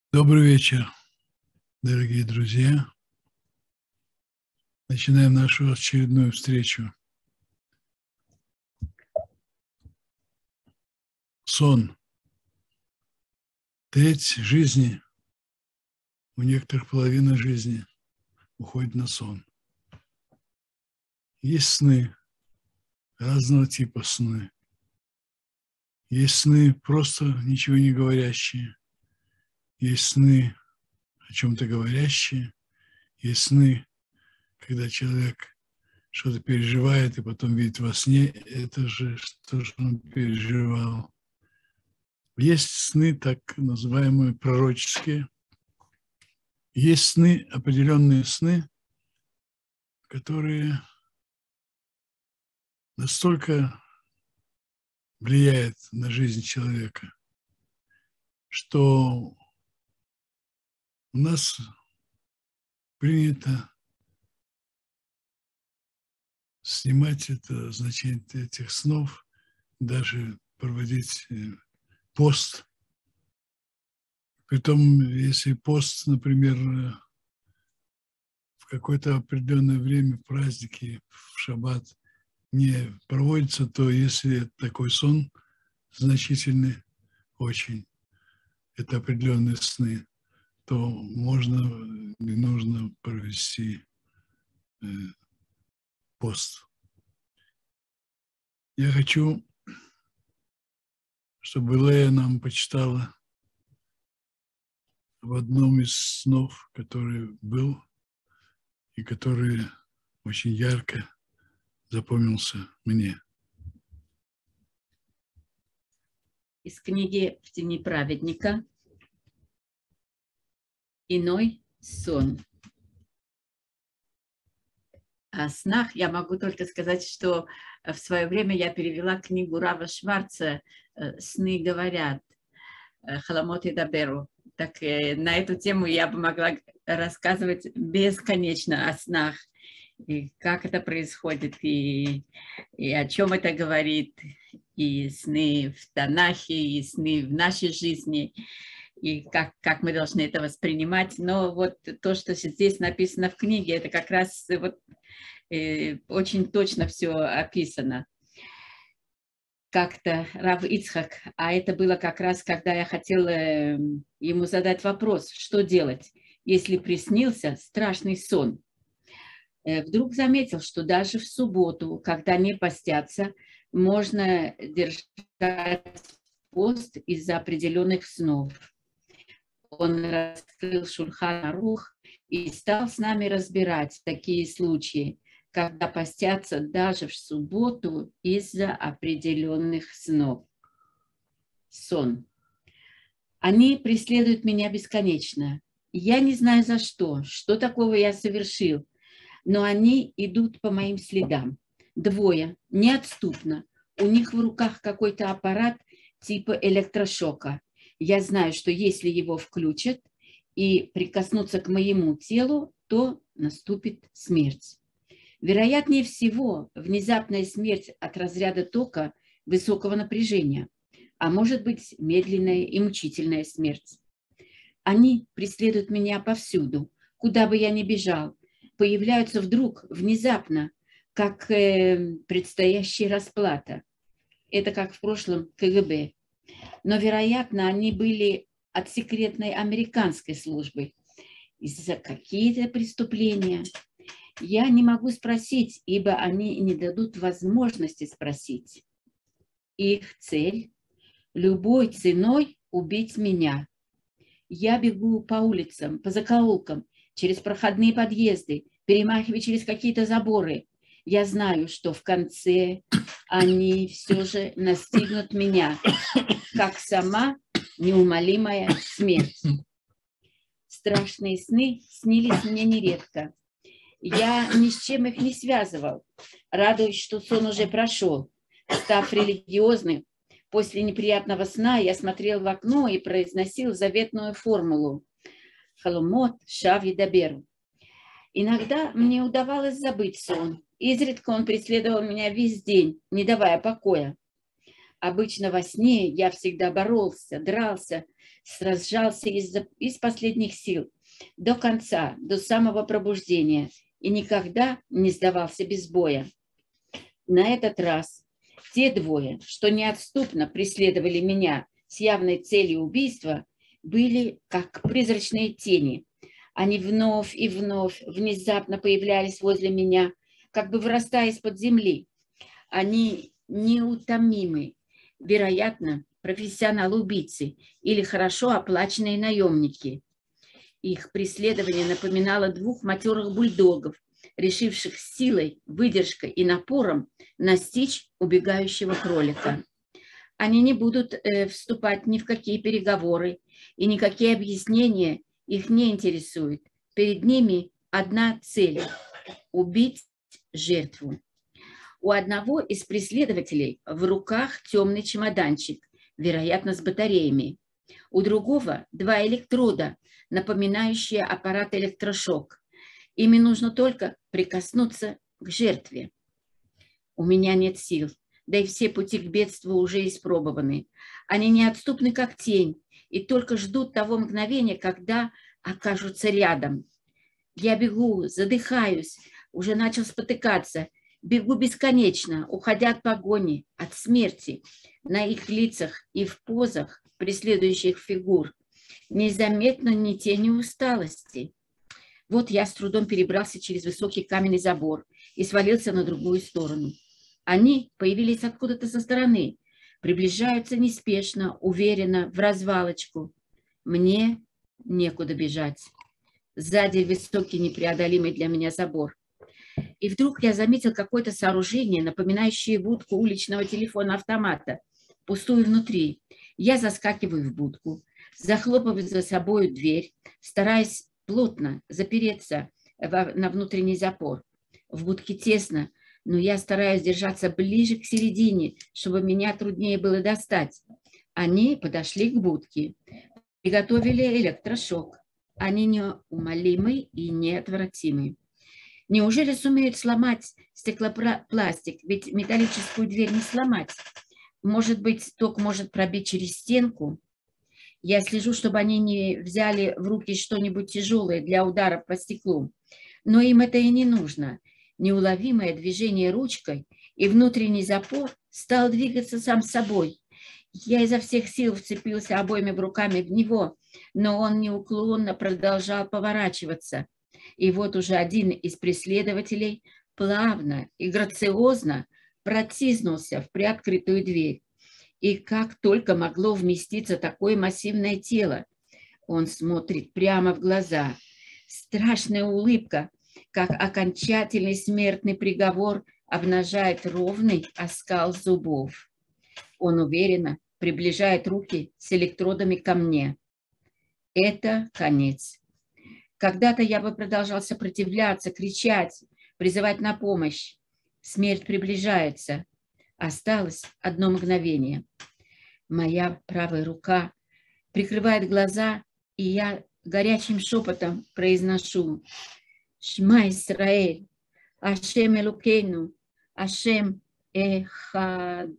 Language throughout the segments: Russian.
Добрый вечер, дорогие друзья. Начинаем нашу очередную встречу. Сон. Треть жизни, у некоторых половина жизни уходит на сон. Есть сны, разного типа сны. Есть сны, просто ничего не говорящие. Есть сны, о чем-то говорящие. Есть сны, когда человек что-то переживает и потом видит во сне это же, что же он переживал. Есть сны, так называемые пророческие. Есть сны, определенные сны, которые настолько влияют на жизнь человека, что у нас принято снимать это значение этих снов, даже проводить пост. Притом, если пост, например, в какое-то определенное время, в праздники, в шаббат не проводится, то если такой сон значительный очень, это определенные сны, то можно и нужно провести пост. Я хочу, чтобы Лея нам почитала в одном из снов, который был и который очень ярко запомнился мне. Из книги «В тени праведника». Иной сон. О снах я могу только сказать, что в свое время я перевела книгу Рава Шварца «Сны говорят», «Халамот и Даберу». Так на эту тему я бы могла рассказывать бесконечно о снах, и как это происходит, и о чем это говорит, и сны в Танахе, и сны в нашей жизни, и как мы должны это воспринимать. Но вот то, что здесь написано в книге, это как раз вот, очень точно все описано. Как-то Рав Ицхак, а это было как раз, когда я хотела ему задать вопрос, что делать, если приснился страшный сон. Вдруг заметил, что даже в субботу, когда не постятся, можно держать пост из-за определенных снов. Он раскрыл Шульхан Арух и стал с нами разбирать такие случаи, когда постятся даже в субботу из-за определенных снов. Сон. Они преследуют меня бесконечно. Я не знаю за что такого я совершил, но они идут по моим следам. Двое, неотступно. У них в руках какой-то аппарат типа электрошока. Я знаю, что если его включат и прикоснуться к моему телу, то наступит смерть. Вероятнее всего, внезапная смерть от разряда тока высокого напряжения, а может быть, медленная и мучительная смерть. Они преследуют меня повсюду, куда бы я ни бежал, появляются вдруг, внезапно, как предстоящая расплата. Это как в прошлом КГБ. Но, вероятно, они были от секретной американской службы. Из-за какие-то преступления. Я не могу спросить, ибо они не дадут возможности спросить. Их цель – любой ценой убить меня. Я бегу по улицам, по закоулкам, через проходные подъезды, перемахивая через какие-то заборы. Я знаю, что в конце они все же настигнут меня, как сама неумолимая смерть. Страшные сны снились мне нередко. Я ни с чем их не связывал, радуясь, что сон уже прошел. Став религиозным, после неприятного сна я смотрел в окно и произносил заветную формулу «Халумот шави даберу». Иногда мне удавалось забыть сон. Изредка он преследовал меня весь день, не давая покоя. Обычно во сне я всегда боролся, дрался, сражался из последних сил до конца, до самого пробуждения и никогда не сдавался без боя. На этот раз те двое, что неотступно преследовали меня с явной целью убийства, были как призрачные тени. Они вновь и вновь внезапно появлялись возле меня, как бы вырастая из-под земли. Они неутомимы, вероятно, профессионалы-убийцы или хорошо оплаченные наемники. Их преследование напоминало двух матерых бульдогов, решивших силой, выдержкой и напором настичь убегающего кролика. Они не будут вступать ни в какие переговоры, и никакие объяснения их не интересуют. Перед ними одна цель – убить жертву. У одного из преследователей в руках темный чемоданчик, вероятно, с батареями. У другого два электрода, напоминающие аппарат электрошок. Ими нужно только прикоснуться к жертве. У меня нет сил, да и все пути к бедству уже испробованы. Они неотступны, как тень, и только ждут того мгновения, когда окажутся рядом. Я бегу, задыхаюсь, уже начал спотыкаться. Бегу бесконечно, уходя от погони, от смерти. На их лицах и в позах преследующих фигур незаметно ни тени усталости. Вот я с трудом перебрался через высокий каменный забор и свалился на другую сторону. Они появились откуда-то со стороны, приближаются неспешно, уверенно, в развалочку. Мне некуда бежать. Сзади высокий непреодолимый для меня забор. И вдруг я заметил какое-то сооружение, напоминающее будку уличного телефона-автомата, пустую внутри. Я заскакиваю в будку, захлопываю за собой дверь, стараясь плотно запереться на внутренний запор. В будке тесно, но я стараюсь держаться ближе к середине, чтобы меня труднее было достать. Они подошли к будке, приготовили электрошок. Они неумолимы и неотвратимы. Неужели сумеют сломать стеклопластик? Ведь металлическую дверь не сломать. Может быть, ток может пробить через стенку? Я слежу, чтобы они не взяли в руки что-нибудь тяжелое для удара по стеклу. Но им это и не нужно. Неуловимое движение ручкой, и внутренний запор стал двигаться сам собой. Я изо всех сил вцепился обоими руками в него, но он неуклонно продолжал поворачиваться. И вот уже один из преследователей плавно и грациозно протиснулся в приоткрытую дверь. И как только могло вместиться такое массивное тело, он смотрит прямо в глаза. Страшная улыбка, как окончательный смертный приговор, обнажает ровный оскал зубов. Он уверенно приближает руки с электродами ко мне. Это конец. Когда-то я бы продолжал сопротивляться, кричать, призывать на помощь. Смерть приближается. Осталось одно мгновение. Моя правая рука прикрывает глаза, и я горячим шепотом произношу: «Шма Исраэль, Ашем Элокейну, Ашем Эхад».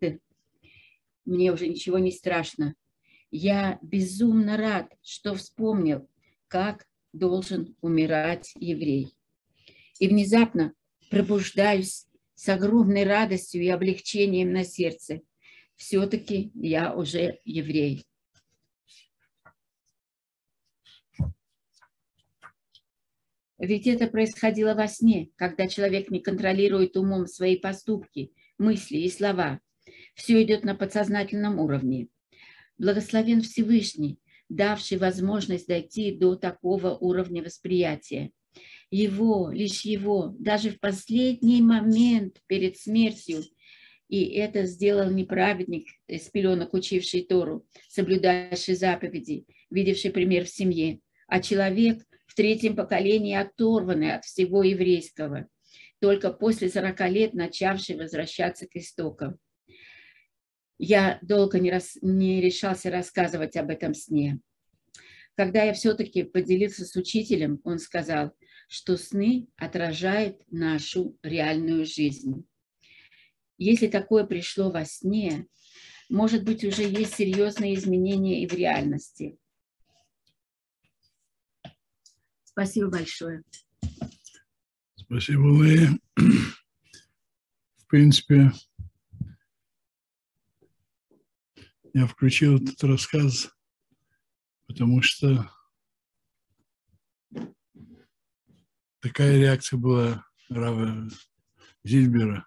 Мне уже ничего не страшно. Я безумно рад, что вспомнил, как должен умирать еврей. И внезапно пробуждаюсь с огромной радостью и облегчением на сердце. Все-таки я уже еврей. Ведь это происходило во сне, когда человек не контролирует умом свои поступки, мысли и слова. Все идет на подсознательном уровне. Благословен Всевышний, давший возможность дойти до такого уровня восприятия. Его, лишь его, даже в последний момент перед смертью, и это сделал не праведник, с пеленок учивший Тору, соблюдавший заповеди, видевший пример в семье, а человек в третьем поколении, оторванный от всего еврейского, только после 40 лет начавший возвращаться к истокам. Я долго не решался рассказывать об этом сне. Когда я все-таки поделился с учителем, он сказал, что сны отражают нашу реальную жизнь. Если такое пришло во сне, может быть, уже есть серьезные изменения и в реальности. Спасибо большое. Спасибо, Лея. В принципе, я включил этот рассказ, потому что такая реакция была Рава Зильбера.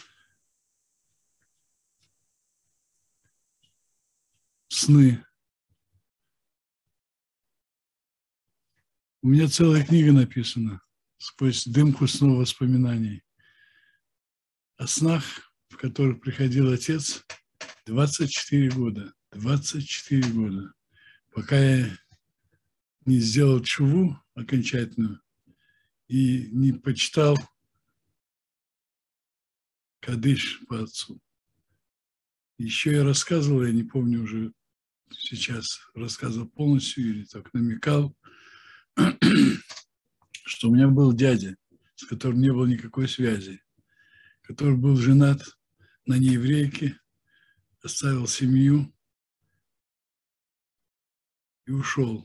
Сны. У меня целая книга написана «Сквозь дымку снов воспоминаний» о снах, в которых приходил отец 24 года. 24 года. Пока я не сделал тшуву окончательную и не почитал Кадыш по отцу. Еще я рассказывал, я не помню уже сейчас, рассказывал полностью или так намекал, что у меня был дядя, с которым не было никакой связи, который был женат на нееврейке, оставил семью и ушел.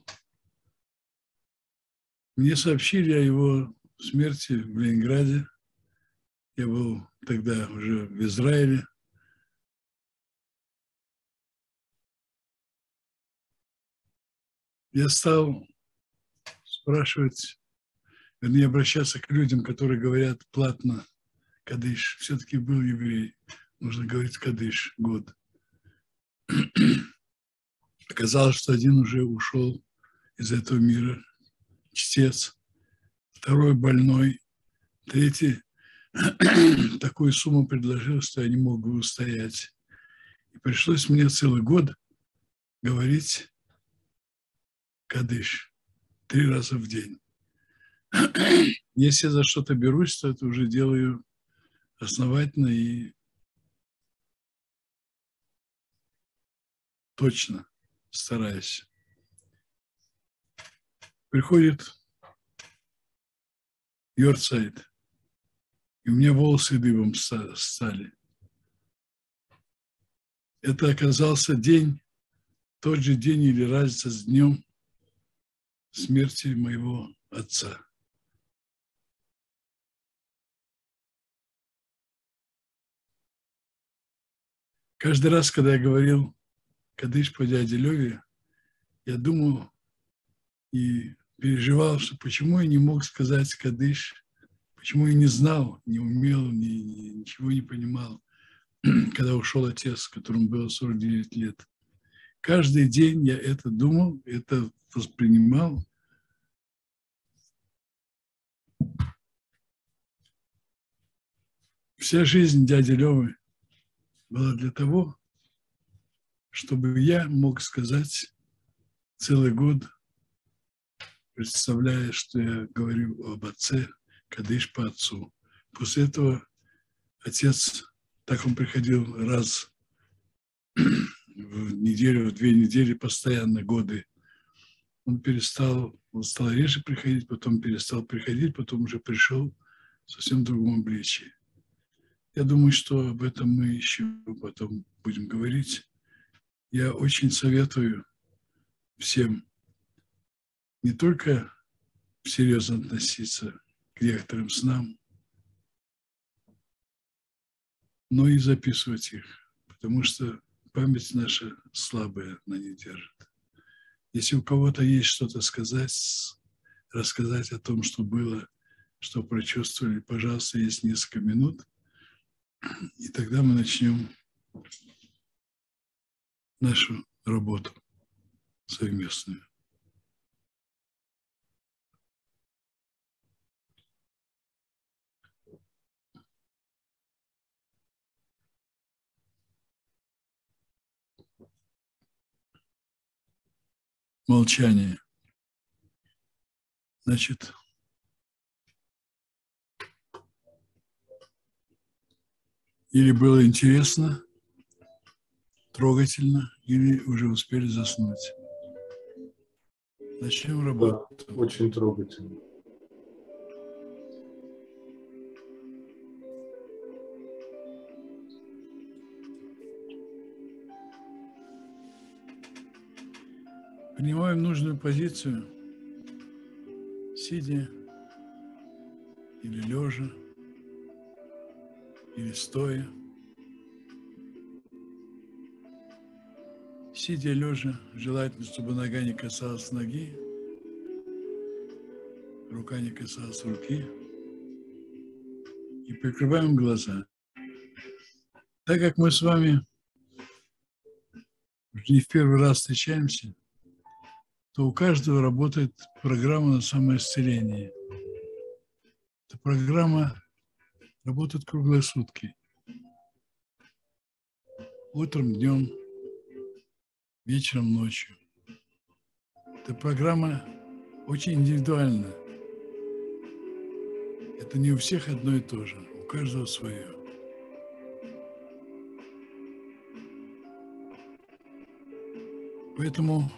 Мне сообщили о его смерти в Ленинграде. Я был тогда уже в Израиле. Я стал спрашивать, вернее, обращаться к людям, которые говорят платно Кадыш. Все-таки был еврей. Нужно говорить Кадыш год. Оказалось, что один уже ушел из этого мира, чтец, второй больной, третий такую сумму предложил, что я не мог бы устоять. И пришлось мне целый год говорить Кадыш 3 раза в день. Если я за что-то берусь, то это уже делаю основательно и точно стараюсь. Приходит Йорцайт, и у меня волосы дыбом стали. Это оказался день, тот же день или разница с днем смерти моего отца. Каждый раз, когда я говорил Кадыш по дяде Леве, я думал и переживал, что почему я не мог сказать Кадыш, почему я не знал, не умел, ничего не понимал, когда ушел отец, которому было 49 лет. Каждый день я это думал, это воспринимал. Вся жизнь дяди Левы была для того, чтобы я мог сказать целый год, представляя, что я говорю об отце, Кадыш по отцу. После этого отец, так он приходил раз в неделю, в 2 недели, постоянно, годы. Он стал реже приходить, потом перестал приходить, потом уже пришел в совсем другом обличии. Я думаю, что об этом мы еще потом будем говорить. Я очень советую всем не только серьезно относиться к некоторым снам, но и записывать их, потому что память наша слабая, она не держит. Если у кого-то есть что-то сказать, рассказать о том, что было, что прочувствовали, пожалуйста, есть несколько минут, и тогда мы начнем нашу работу совместную. Молчание. Значит, или было интересно, трогательно, или уже успели заснуть. Начнем работу. Да, очень трогательно. Принимаем нужную позицию, сидя или лежа, или стоя. Сидя, лежа, желательно, чтобы нога не касалась ноги, рука не касалась руки. И прикрываем глаза. Так как мы с вами не в первый раз встречаемся, то у каждого работает программа на самоисцеление. Эта программа работает круглые сутки. Утром, днем, вечером, ночью. Эта программа очень индивидуальна. Это не у всех одно и то же, у каждого свое. Поэтому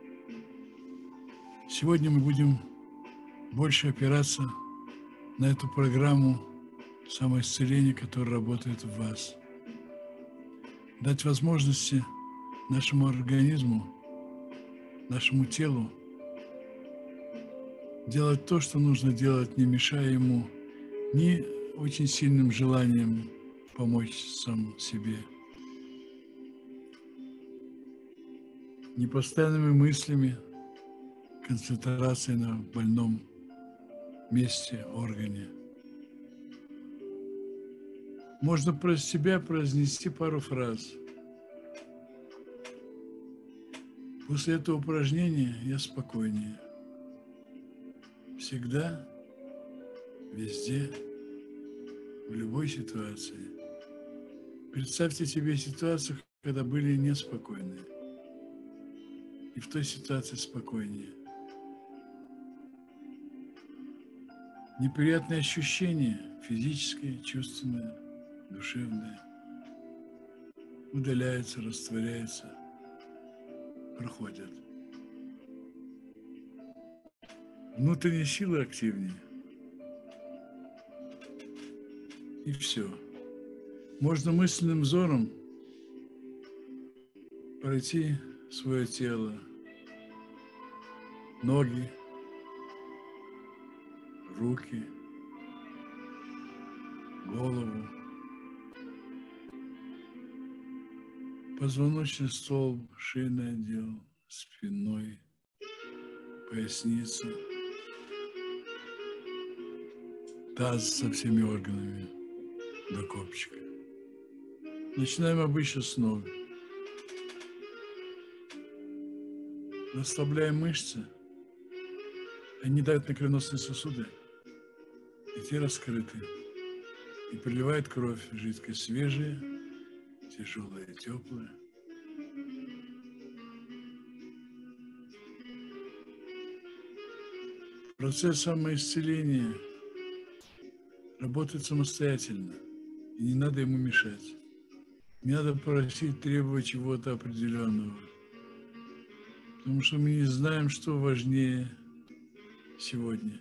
сегодня мы будем больше опираться на эту программу самоисцеления, которая работает в вас. Дать возможности нашему организму, нашему телу делать то, что нужно делать, не мешая ему ни очень сильным желанием помочь сам себе, ни постоянными мыслями, концентрацией на больном месте, органе. Можно про себя произнести пару фраз. После этого упражнения я спокойнее. Всегда, везде, в любой ситуации. Представьте себе ситуацию, когда были неспокойные. И в той ситуации спокойнее. Неприятные ощущения, физические, чувственные, душевные, удаляются, растворяются, проходят. Внутренние силы активнее. И все. Можно мысленным взором пройти свое тело, ноги, руки, голову, позвоночный столб, шейный отдел, спинной, поясница, таз со всеми органами до копчика. Начинаем обычно с ног. Расслабляем мышцы, они давят на кровеносные сосуды, и те раскрыты, и приливает кровь, жидкость свежая, тяжелая и теплая. Процесс самоисцеления работает самостоятельно, и не надо ему мешать. Не надо просить, требовать чего-то определенного, потому что мы не знаем, что важнее сегодня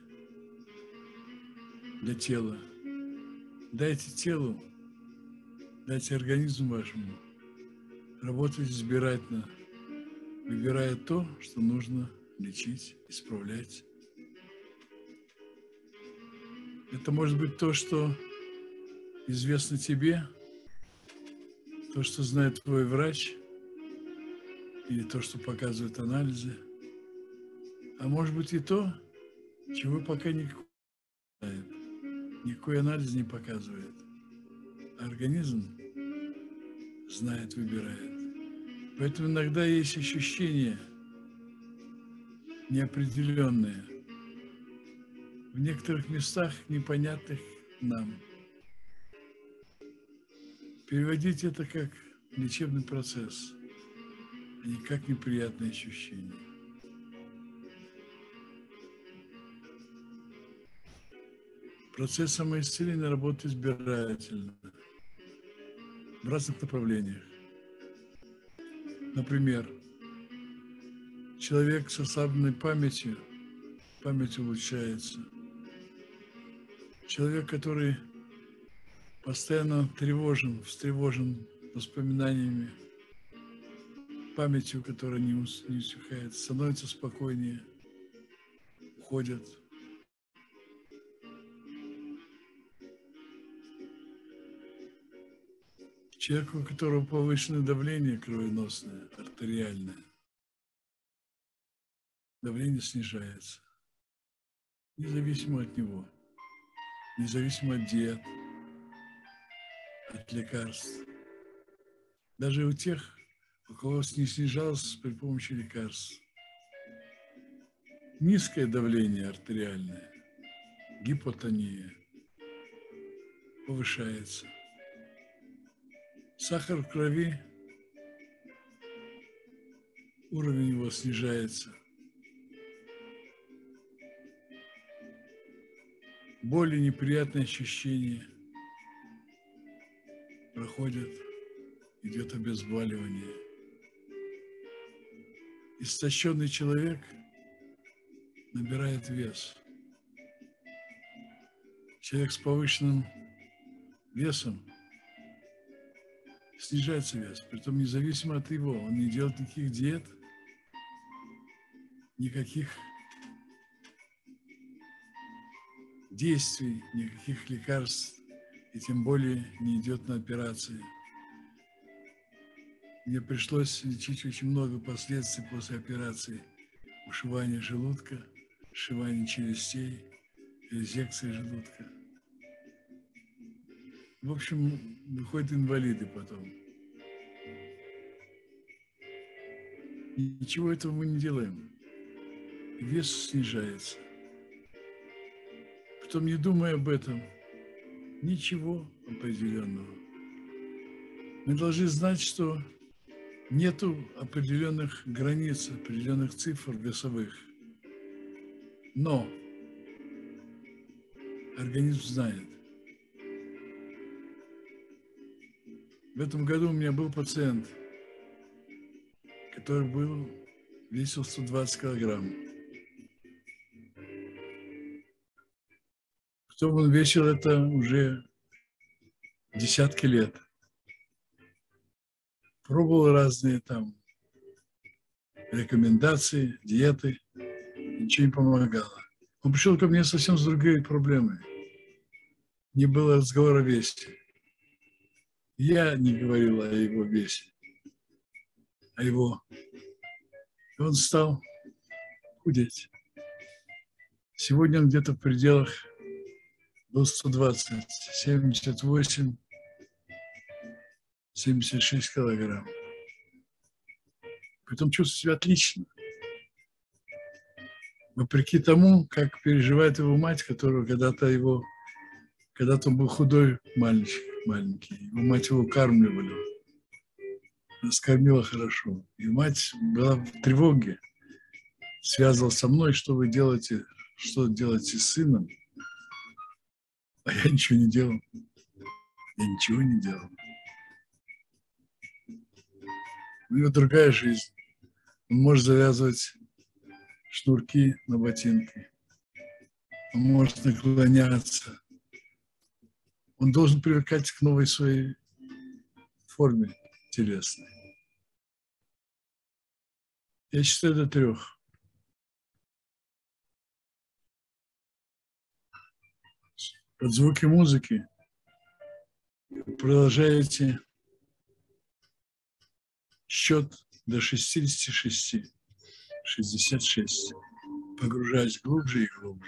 для тела. Дайте телу, дайте организму вашему работать избирательно, выбирая то, что нужно лечить, исправлять. Это может быть то, что известно тебе, то, что знает твой врач, или то, что показывают анализы, а может быть и то, чего пока никакой анализ не показывает. Организм знает, выбирает. Поэтому иногда есть ощущения неопределенные, в некоторых местах непонятных нам. Переводить это как лечебный процесс, а не как неприятные ощущения. Процесс самоисцеления работает избирательно, в разных направлениях. Например, человек с ослабленной памятью, память улучшается. Человек, который постоянно тревожен, встревожен воспоминаниями памятью, которая не усыхает, становятся спокойнее, уходят. Человеку, у которого повышенное давление кровеносное, артериальное, давление снижается, независимо от него, независимо от диет, от лекарств. Даже у тех, у кого не снижалось при помощи лекарств. Низкое давление артериальное, гипотония, повышается. Сахар в крови, уровень его снижается. Боль и неприятные ощущения проходят, идет обезболивание. Истощенный человек набирает вес. Человек с повышенным весом снижается вес, притом независимо от его. Он не делает никаких диет, никаких действий, никаких лекарств, и тем более не идет на операции. Мне пришлось лечить очень много последствий после операции. Ушивание желудка, сшивание челюстей, резекция желудка. В общем, выходят инвалиды потом. И ничего этого мы не делаем. Вес снижается. Потом, не думая об этом, ничего определенного. Мы должны знать, что нету определенных границ, определенных цифр весовых. Но организм знает. В этом году у меня был пациент, который весил 120 килограмм. Потом он весил это уже десятки лет. Пробовал разные там рекомендации, диеты, ничего не помогало. Он пришел ко мне совсем с другой проблемой. Не было разговора о весе. Я не говорил о его весе, а его. И он стал худеть. Сегодня он где-то в пределах был 120, 78, 76 килограмм. Поэтому чувствует себя отлично. Вопреки тому, как переживает его мать, которая когда-то он был худой мальчик, маленький. Его мать его кормливала. Скормила хорошо. И мать была в тревоге. Связывалась со мной, что вы делаете, что делаете с сыном. А я ничего не делал. Я ничего не делал. У него другая жизнь. Он может завязывать шнурки на ботинки. Он может наклоняться. Он должен привыкать к новой своей форме телесной. Я считаю до 3. Под звуки музыки продолжаете счет до 66, 66, погружаясь глубже и глубже.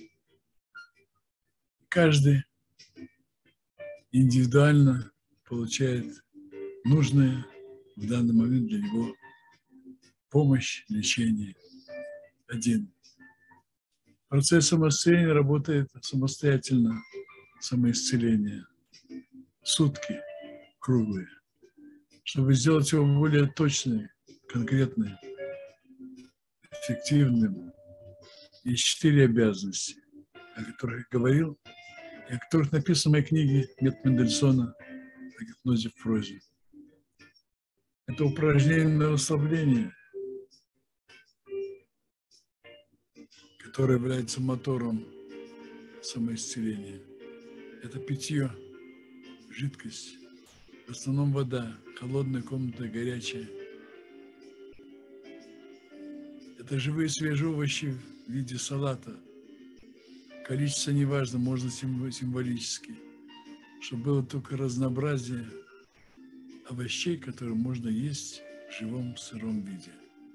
Каждый индивидуально получает нужную в данный момент для него помощь, лечение. Один. Процесс самоисцеления работает самостоятельно, самоисцеление. Сутки круглые. Чтобы сделать его более точным, конкретным, эффективным. Есть 4 обязанности, о которых я говорил, и о которых написано в моей книге «Метод Мендельсона о гипнозе в прозе». Это упражнение на расслабление, которое является мотором самоисцеления. Это питье, жидкость, в основном вода, холодная комната, горячая, Это живые свежие овощи в виде салата. Количество не важно, можно символически. Чтобы было только разнообразие овощей, которые можно есть в живом сыром виде.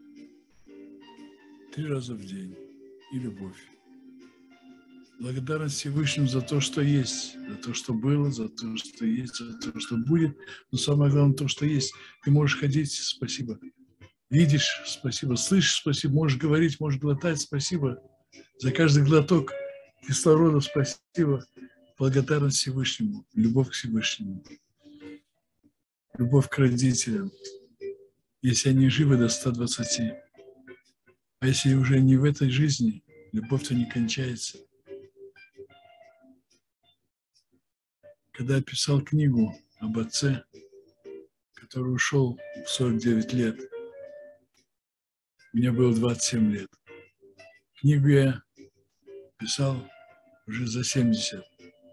3 раза в день. И любовь. Благодарность Всевышнему за то, что есть, за то, что было, за то, что есть, за то, что будет. Но самое главное, то, что есть. Ты можешь ходить, спасибо. Видишь, спасибо. Слышишь, спасибо. Можешь говорить, можешь глотать, спасибо. За каждый глоток кислорода, спасибо. Благодарность Всевышнему, любовь к Всевышнему, любовь к родителям. Если они живы до 120. А если уже не в этой жизни, любовь-то не кончается. Когда я писал книгу об отце, который ушел в 49 лет, мне было 27 лет. Книгу я писал уже за 70.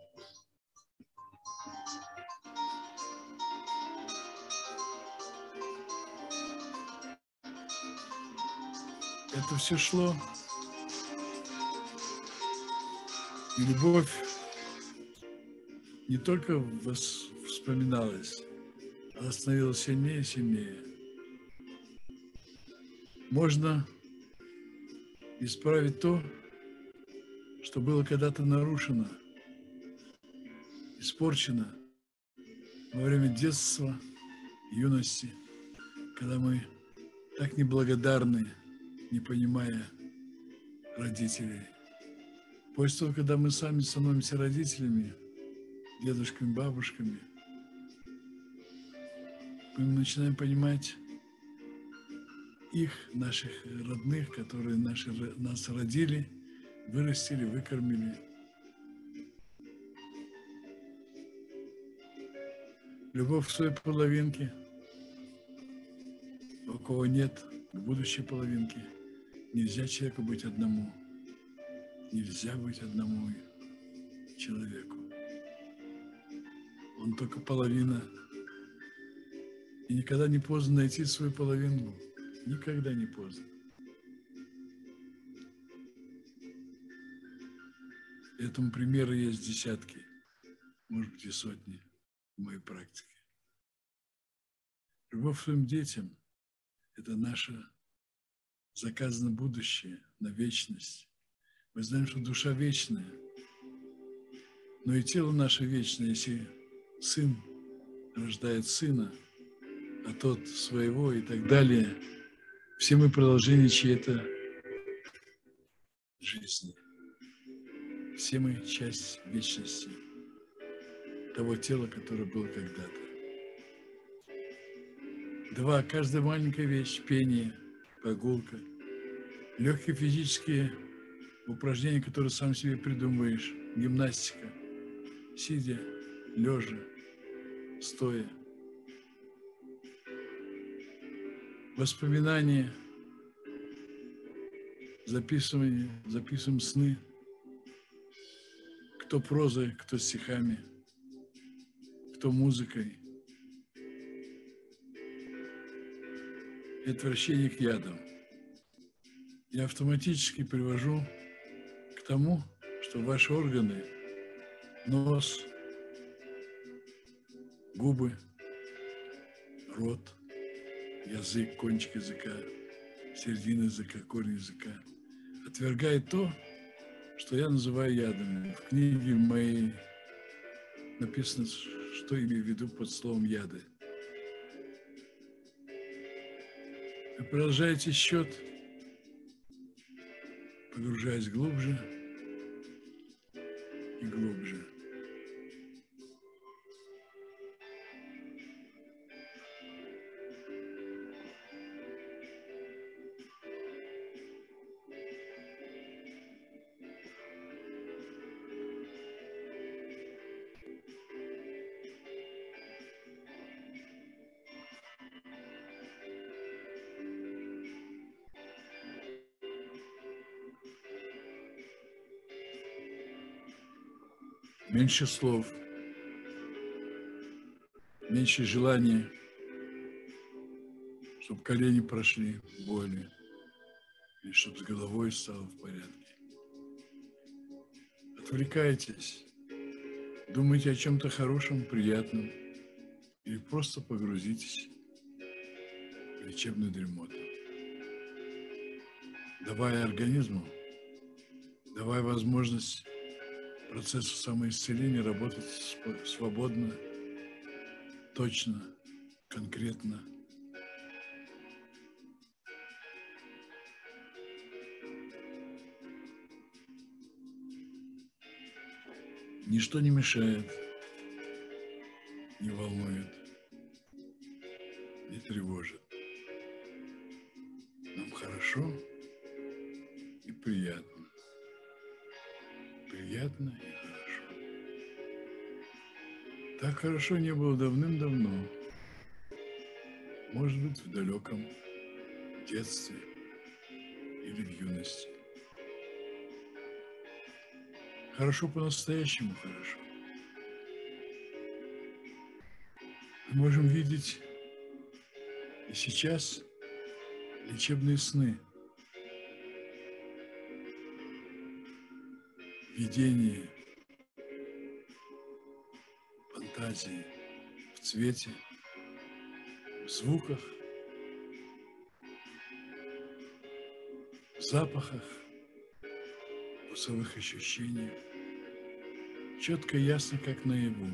Это все шло. И любовь не только вспоминалась, она становилась сильнее и сильнее. Можно исправить то, что было когда-то нарушено, испорчено во время детства, юности, когда мы так неблагодарны, не понимая родителей. После того, когда мы сами становимся родителями, дедушками, бабушками, мы начинаем понимать их, наших родных, которые нас родили, вырастили, выкормили. Любовь к своей половинке, у кого нет, к будущей половинке. Нельзя человеку быть одному. Нельзя быть одному человеку. Он только половина. И никогда не поздно найти свою половинку. Никогда не поздно. Этому примеры есть десятки, может быть и сотни в моей практике. Любовь к своим детям – это наше заказанное будущее на вечность. Мы знаем, что душа вечная, но и тело наше вечное. Если сын рождает сына, а тот своего и так далее, все мы продолжение чьей-то жизни. Все мы часть вечности, того тела, которое было когда-то. 2. Каждая маленькая вещь, пение, прогулка, легкие физические упражнения, которые сам себе придумываешь, гимнастика, сидя, лежа, стоя. Воспоминания, записываем сны, кто прозой, кто стихами, кто музыкой. И отвращение к ядам. Я автоматически привожу к тому, что ваши органы, нос, губы, рот, язык, кончик языка, середина языка, корень языка отвергает то, что я называю ядами. В книге моей написано, что имею в виду под словом яды. Вы продолжаете счет, погружаясь глубже и глубже. Меньше слов, меньше желания, чтобы колени прошли боли, и чтобы с головой стало в порядке. Отвлекайтесь, думайте о чем-то хорошем, приятном, или просто погрузитесь в лечебную дремоту. Давая организму, давая возможность процессу самоисцеления работать свободно, точно, конкретно. Ничто не мешает, не волнует, не тревожит. Нам хорошо и приятно. Приятно и хорошо. Так хорошо не было давным-давно. Может быть, в далеком детстве или в юности. Хорошо по-настоящему хорошо. Мы можем видеть и сейчас лечебные сны, видения, фантазии в цвете, в звуках, в запахах, вкусовых ощущениях, четко и ясно, как наяву.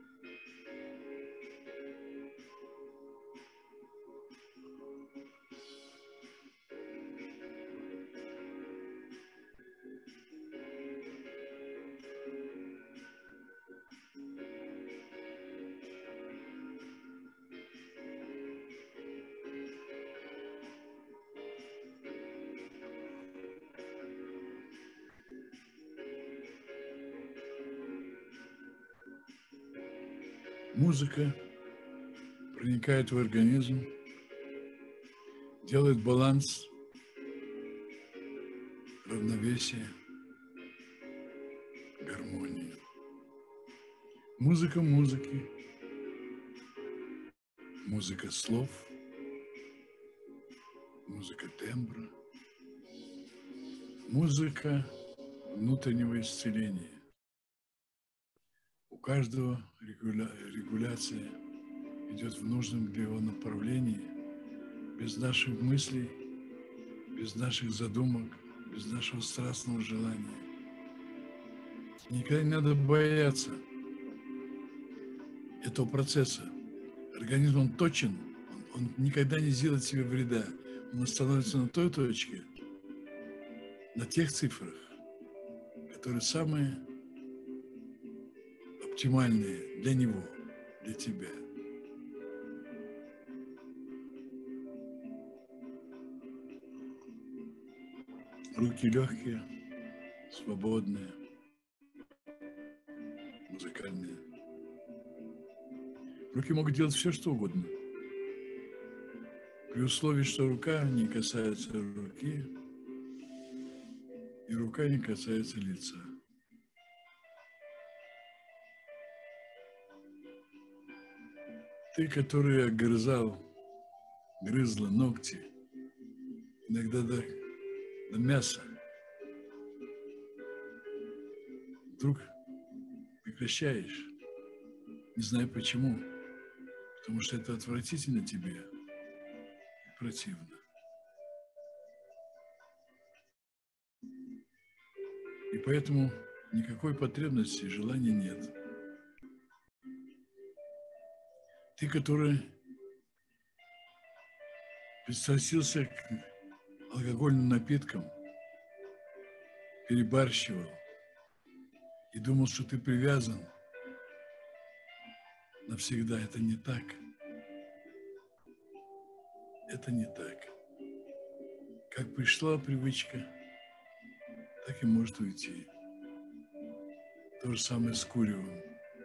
Музыка проникает в организм, делает баланс, равновесие, гармонию. Музыка музыки, музыка слов, музыка тембра, музыка внутреннего исцеления. У каждого регуляция идет в нужном для его направлении, без наших мыслей, без наших задумок, без нашего страстного желания. Никогда не надо бояться этого процесса. Организм, он точен, он никогда не сделает себе вреда. Он остановится на той точке, на тех цифрах, которые самые оптимальные для него, для тебя. Руки легкие, свободные, музыкальные. Руки могут делать все, что угодно. При условии, что рука не касается руки, и рука не касается лица. Ты, который грызла ногти, иногда до мяса, вдруг прекращаешь, не знаю почему, потому что это отвратительно тебе и противно. И поэтому никакой потребности и желания нет. Ты, который пристрастился к алкогольным напиткам, перебарщивал и думал, что ты привязан навсегда. Это не так. Это не так. Как пришла привычка, так и может уйти. То же самое с куревом.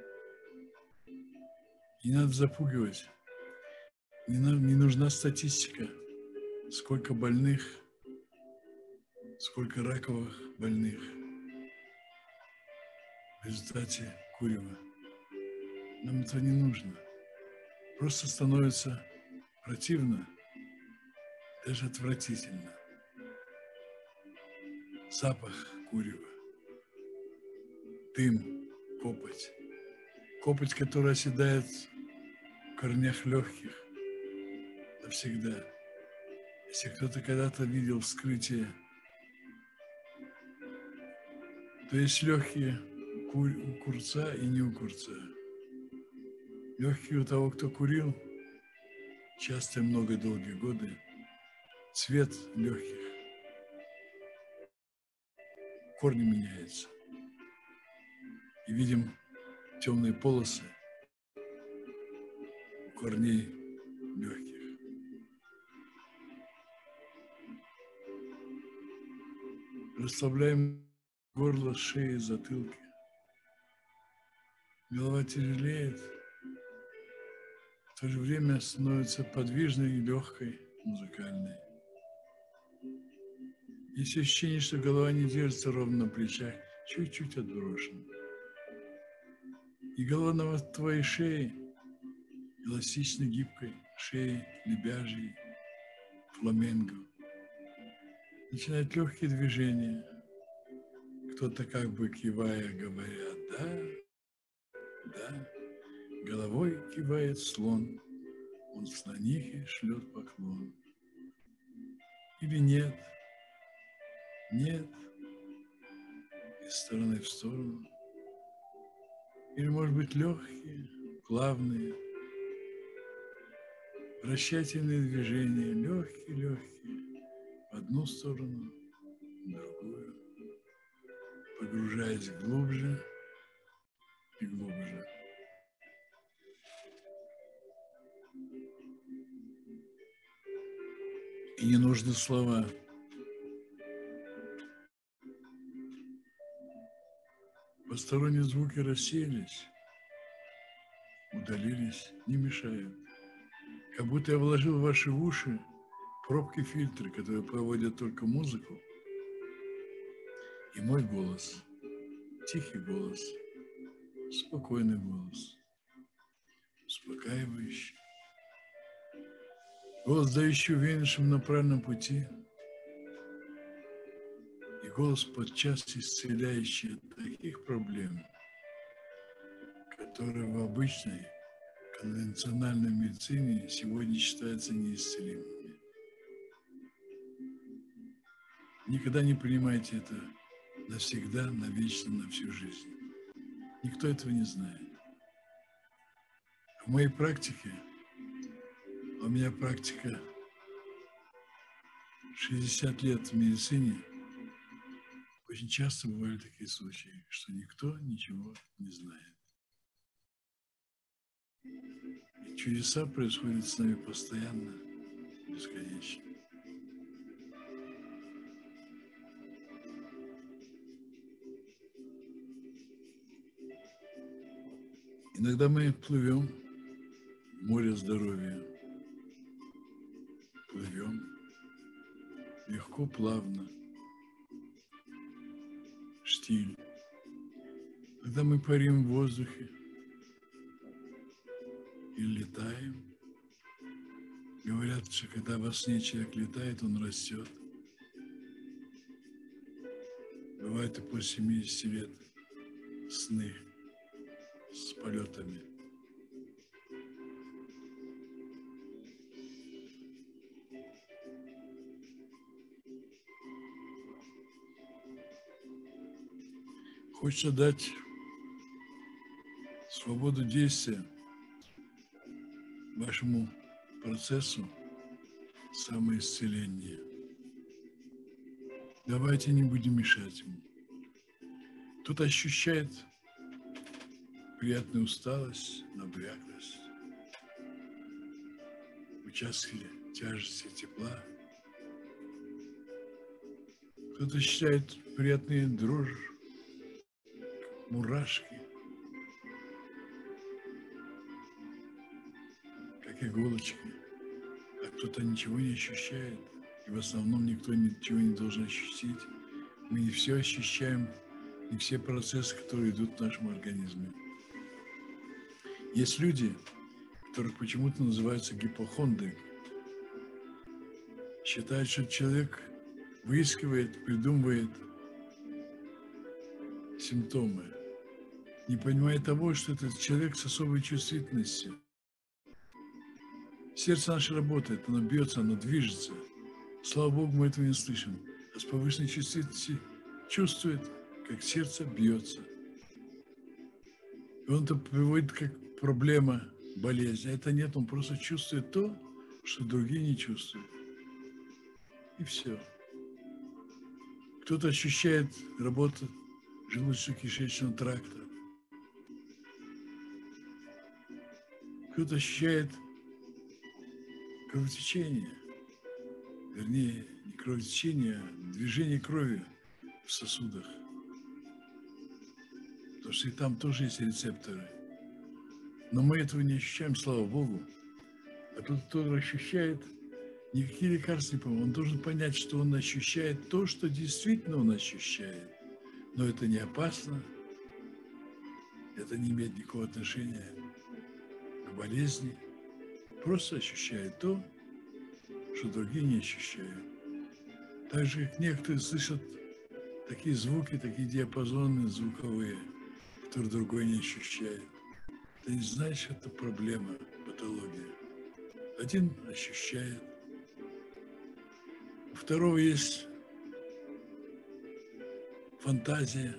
Не надо запугивать. Не нужна статистика, сколько больных, сколько раковых больных в результате курева. Нам это не нужно. Просто становится противно, даже отвратительно. запах курева, дым, копоть. Копоть, которая оседает в корнях легких навсегда. Если кто-то когда-то видел вскрытие, то есть легкие у курца и не у курца. Легкие у того, кто курил, часто и много долгие годы, цвет легких, корни меняются. И видим темные полосы у корней легких. Расслабляем горло, шеи, затылки. Голова тяжелеет, в то же время становится подвижной и легкой, музыкальной. Есть ощущение, что голова не держится ровно на плечах, чуть-чуть отброшена. И голова на твоей шее, эластично гибкой, шеи лебяжьей, фламенго. Начинают легкие движения. Кто-то как бы кивая, говорят, да, да. Головой кивает слон, он в слонихе шлет поклон. Или нет, нет, из стороны в сторону. Или, может быть, легкие, плавные, вращательные движения, легкие, в одну сторону, в другую, погружаясь глубже и глубже. И не нужны слова. Посторонние звуки рассеялись, удалились, не мешают. Как будто я вложил в ваши уши пробки-фильтры, которые проводят только музыку, и мой голос, тихий голос, спокойный голос, успокаивающий. Голос, дающий уверенным на правильном пути, и голос подчас исцеляющий от таких проблем, которые в обычной конвенциональной медицине сегодня считаются неисцелимыми. Никогда не принимайте это навсегда, навечно, на всю жизнь. Никто этого не знает. В моей практике, у меня практика 60 лет в медицине, очень часто бывали такие случаи, что никто ничего не знает. И чудеса происходят с нами постоянно, бесконечно. Иногда мы плывем в море здоровья, плывем легко, плавно, штиль. Когда мы парим в воздухе и летаем, говорят, что когда во сне человек летает, он растет. Бывает и после 70 лет сны с полетами. Хочется дать свободу действия вашему процессу самоисцеления. Давайте не будем мешать ему. Кто-то ощущает приятную усталость, набряклость, участки тяжести, тепла. Кто-то ощущает приятные дрожь, мурашки, как иголочки, а кто-то ничего не ощущает, и в основном никто ничего не должен ощутить. Мы не все ощущаем, не все процессы, которые идут в нашем организме. Есть люди, которых почему-то называются гипохондрики, считают, что человек выискивает, придумывает симптомы, не понимая того, что этот человек с особой чувствительностью. Сердце наше работает, оно бьется, оно движется. Слава Богу, мы этого не слышим. А с повышенной чувствительностью чувствует, как сердце бьется. И он это приводит как проблема, болезнь. А это нет, он просто чувствует то, что другие не чувствуют. И все. Кто-то ощущает работу желудочно-кишечного тракта. Кто-то ощущает кровотечение. Вернее, не кровотечение, а движение крови в сосудах. Потому что и там тоже есть рецепторы. Но мы этого не ощущаем, слава Богу. А тот, кто ощущает, никакие лекарства не помогут. Он должен понять, что он ощущает то, что действительно он ощущает. Но это не опасно. Это не имеет никакого отношения к болезни. Просто ощущает то, что другие не ощущают. Так же, как некоторые слышат такие звуки, такие диапазоны звуковые, которые другой не ощущает. Это не значит, что это проблема, патология. Один ощущает. У второго есть фантазия,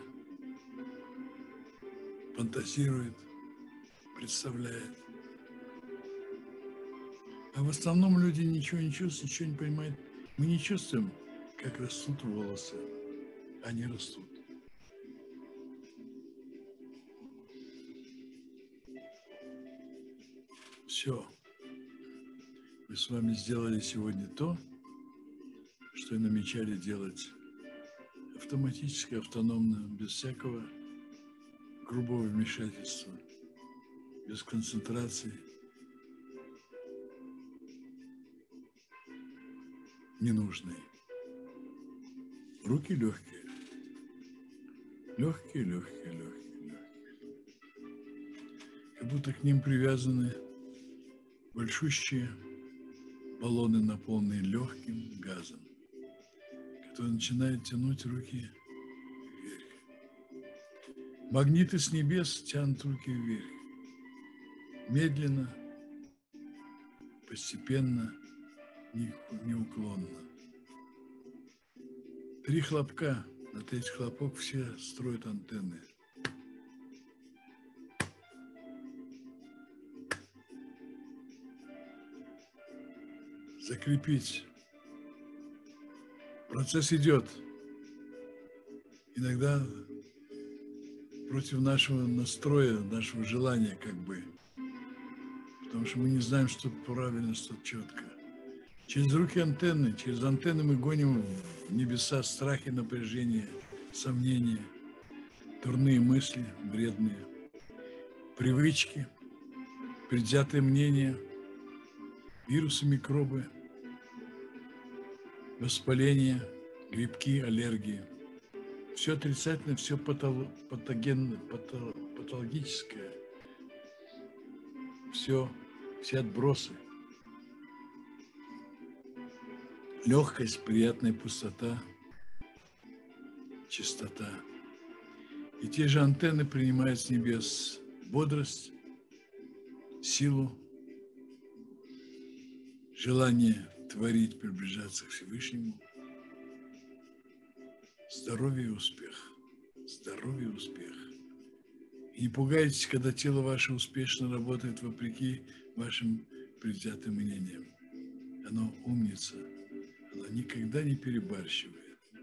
фантазирует, представляет. А в основном люди ничего не чувствуют, ничего не понимают. Мы не чувствуем, как растут волосы. Они растут. Все. Мы с вами сделали сегодня то, что и намечали делать. Автоматически, автономно, без всякого грубого вмешательства, без концентрации. Ненужной. Руки легкие. Легкие, легкие, легкие, легкие. Как будто к ним привязаны большущие баллоны, наполненные легким газом, который начинает тянуть руки вверх. Магниты с небес тянут руки вверх. Медленно, постепенно, неуклонно. 3 хлопка. На 3 хлопок все строят антенны. Закрепить. Процесс идет. Иногда против нашего настроя, нашего желания как бы. Потому что мы не знаем, что правильно, что четко. Через руки антенны, через антенны мы гоним в небеса страхи, напряжения, сомнения, дурные мысли, вредные, привычки, предвзятые мнения, вирусы, микробы, воспаление, грибки, аллергии. Все отрицательное, все патогенное, патологическое, все отбросы. Легкость, приятная пустота, чистота. И те же антенны принимают с небес бодрость, силу, желание творить, приближаться к Всевышнему, здоровье и успех. Здоровье и успех. И не пугайтесь, когда тело ваше успешно работает вопреки вашим предвзятым мнениям. Оно умница. Она никогда не перебарщивает.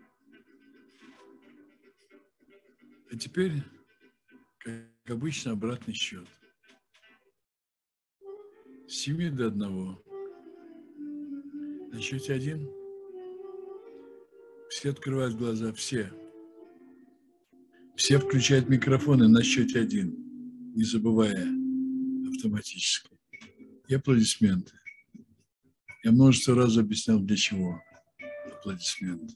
А теперь, как обычно, обратный счет. С 7 до 1. На счете 1 все открывают глаза, все. Все включают микрофоны на счете 1, не забывая автоматически. И аплодисменты. Я множество раз объяснял, для чего аплодисменты.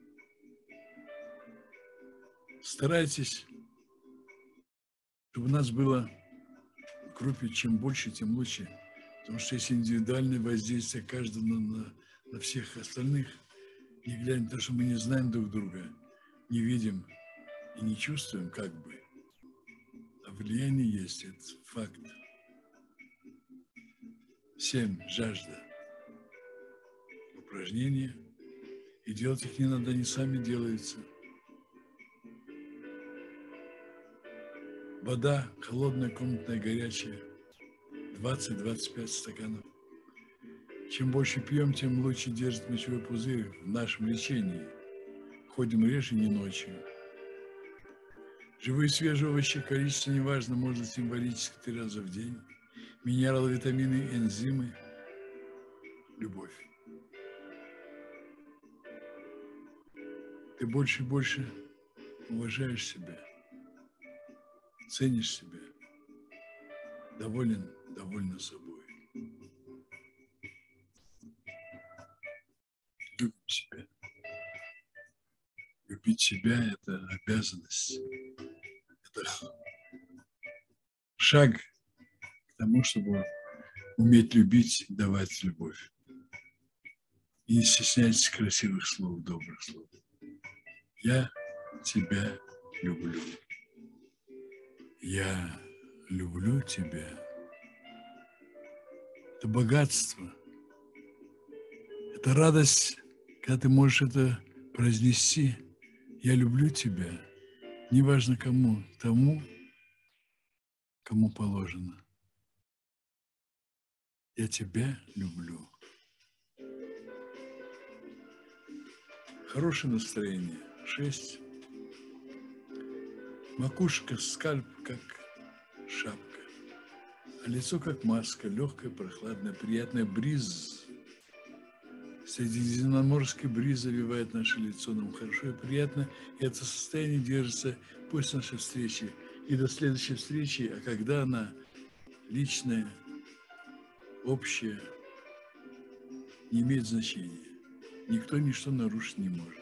Старайтесь, чтобы у нас было в группе чем больше, тем лучше. Потому что есть индивидуальное воздействие каждого на всех остальных. Не глядя на то, что мы не знаем друг друга, не видим, и не чувствуем как бы. А влияние есть, это факт. 7. Жажда. Упражнения. И делать их не надо, они сами делаются. Вода холодная, комнатная, горячая. 20-25 стаканов. Чем больше пьем, тем лучше держит мочевой пузырь в нашем лечении. Ходим реже, не ночью. Живые свежие овощи, количество не важно, можно символически 3 раза в день. Минералы, витамины, энзимы. Любовь. Ты больше и больше уважаешь себя, ценишь себя, довольна собой. Любим себя. Любить себя – это обязанность. Это шаг к тому, чтобы уметь любить, давать любовь. И не стесняйтесь красивых слов, добрых слов. Я тебя люблю. Я люблю тебя. Это богатство. Это радость, когда ты можешь это произнести. Я люблю тебя. Неважно кому, тому, кому положено. Я тебя люблю. Хорошее настроение. 6. Макушка, скальп, как шапка. А лицо, как маска. Легкая, прохладная, приятная. Бриз. Средиземноморский бриз завивает наше лицо. Нам хорошо и приятно. И это состояние держится после нашей встречи. И до следующей встречи. А когда она личная, общая, не имеет значения. Никто ничто нарушить не может.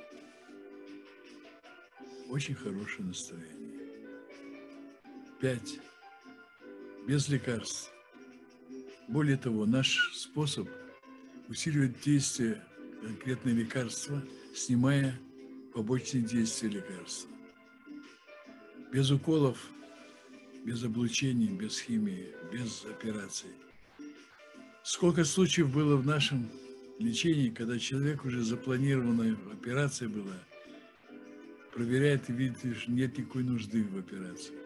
Очень хорошее настроение. 5. Без лекарств. Более того, наш способ усиливает действие конкретного лекарства, снимая побочные действия лекарства. Без уколов, без облучений, без химии, без операций. Сколько случаев было в нашем лечении, когда человек уже запланированная операция была, проверяет и видит, что нет никакой нужды в операции.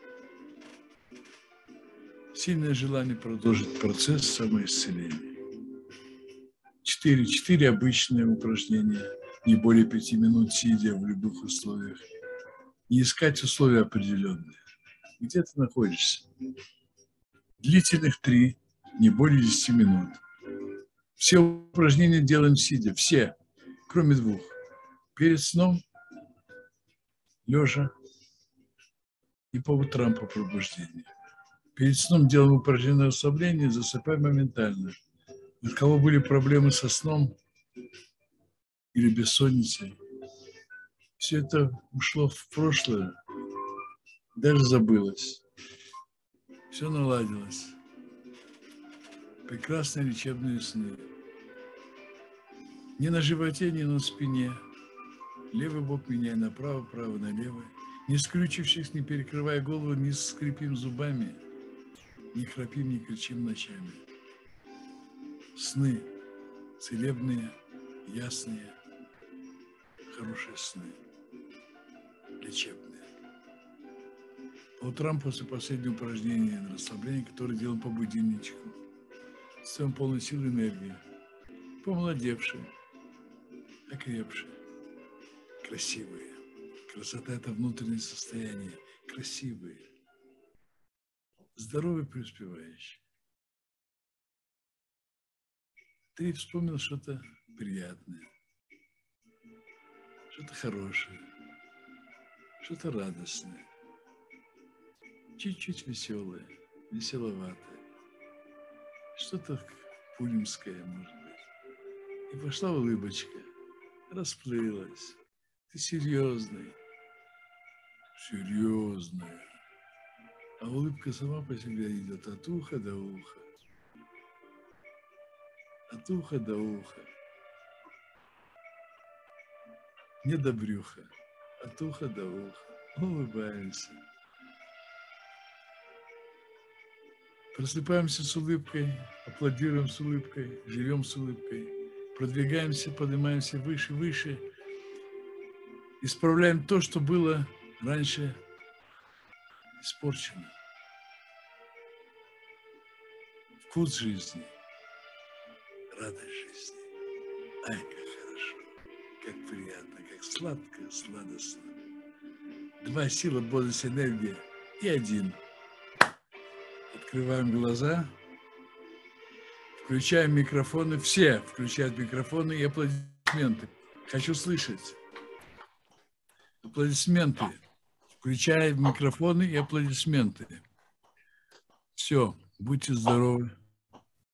Сильное желание продолжить процесс самоисцеления. 4 обычные упражнения, не более 5 минут, сидя в любых условиях. Не искать условия определенные. Где ты находишься? Длительных 3, не более 10 минут. Все упражнения делаем сидя, все, кроме 2. Перед сном, лежа и по утрам по пробуждению. Перед сном делаем упражнение расслабления, засыпаем моментально. У кого были проблемы со сном или бессонницей, все это ушло в прошлое, даже забылось. Все наладилось. Прекрасные лечебные сны. Не на животе, не на спине. Левый бок меняй направо, право налево. Не скрючившись, не перекрывая голову, не скрипим зубами, не храпим, не кричим ночами. Сны целебные, ясные, хорошие сны, лечебные. По утрам после последнего упражнения на расслабление, которое делаем по будильничку, ставим полной силы энергии, помолодевшие, окрепшие, красивые. Красота – это внутреннее состояние. Красивые, здоровые, преуспевающие. Ты вспомнил что-то приятное, что-то хорошее, что-то радостное, чуть-чуть веселое, веселоватое, что-то пулимское, может быть. И пошла улыбочка, расплылась. Ты серьезный, серьезная. А улыбка сама по себе идет от уха до уха. От уха до уха. Не до брюха, от уха до уха. улыбаемся. Просыпаемся с улыбкой, аплодируем с улыбкой, живем с улыбкой, продвигаемся, поднимаемся выше, выше, исправляем то, что было раньше испорчено. Вкус жизни, радость жизни. Ай, как хорошо, как приятно, как сладко, сладостно. 2 сила, бодрость, энергия и 1. Открываем глаза, включаем микрофоны. Все включают микрофоны и аплодисменты. Хочу слышать. Аплодисменты. Включаем микрофоны и аплодисменты. Все, будьте здоровы.